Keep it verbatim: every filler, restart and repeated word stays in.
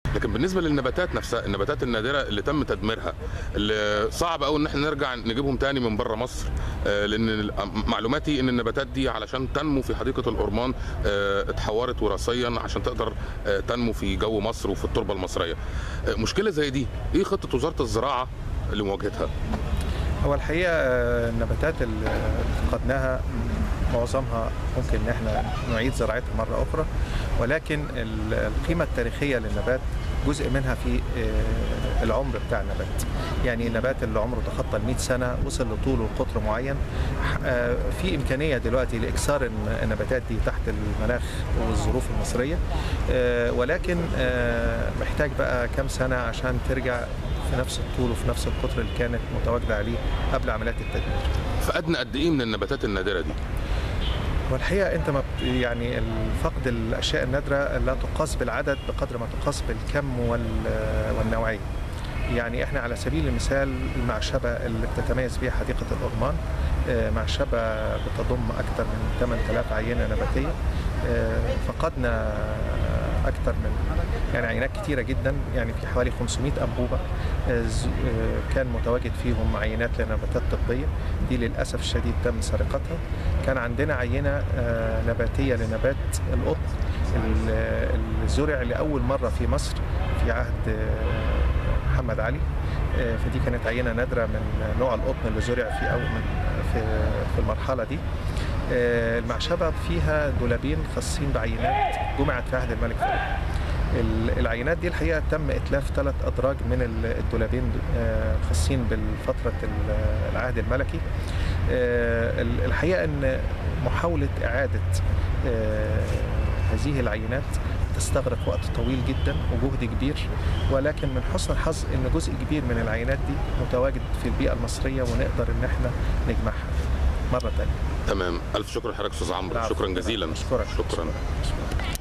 لكن بالنسبه للنباتات نفسها، النباتات النادره اللي تم تدميرها، اللي صعب قوي ان احنا نرجع نجيبهم تاني من بره مصر، آه، لان معلوماتي ان النباتات دي علشان تنمو في حديقه الأورمان آه، اتحورت وراثيا عشان تقدر آه، تنمو في جو مصر وفي التربه المصريه. آه، مشكله زي دي ايه خطه وزاره الزراعه لمواجهتها؟ هو الحقيقة آه، النباتات اللي فقدناها معظمها ممكن ان احنا نعيد زراعتها مرة أخرى، ولكن ال- القيمة التاريخية للنبات جزء منها في آه، العمر بتاع النبات. يعني النبات اللي عمره تخطى ال مئة سنة وصل لطول وقطر معين، آه، في إمكانية دلوقتي لإكسار الن- النباتات دي تحت المناخ والظروف المصرية، آه، ولكن آه، محتاج بقى كام سنة عشان ترجع في نفس الطول وفي نفس القطر اللي كانت متواجدة عليه قبل عمليات التدمير. فقدنا قد ايه من النباتات النادره دي؟ والحقيقة أنت ما بت- يعني الفقد الأشياء النادرة لا تقاس بالعدد بقدر ما تقاس بالكم وال- والنوعية. يعني احنا على سبيل المثال المعشبة اللي بتتميز بها حديقة الأورمان، آه، معشبة بتضم أكثر من ثمانية آلاف عينة نباتية. آه، فقدنا أكثر من يعني عينات كتيرة جدا، يعني في حوالي خمسمئة أنبوبة آه، ز- آه، كان متواجد فيهم عينات لنباتات طبية، دي للأسف الشديد تم سرقتها. كان عندنا عينة آه، نباتية لنبات القطن ال- اللي زرع لأول مرة في مصر في عهد آه، محمد علي، آه، فدي كانت عينة نادرة من نوع القطن اللي زرع في أول من في في المرحلة دي. آه، المعشبة فيها دولابين خاصين بعينات جمعت في عهد الملك فاروق. ال- العينات دي الحقيقة تم إتلاف ثلاث أدراج من ال- الدولابين آه، خاصين بالفترة ال- العهد الملكي. آه، ال- الحقيقة أن محاولة إعادة آه، هذه العينات تستغرق وقت طويل جدا وجهد كبير، ولكن من حسن الحظ ان جزء كبير من العينات دي متواجد في البيئة المصرية ونقدر ان احنا نجمعها مرة تانية. تمام، الف شكر لحضرتك استاذ عمرو، العفو. شكرا جزيلا. أشكرك. شكرا. أشكرك.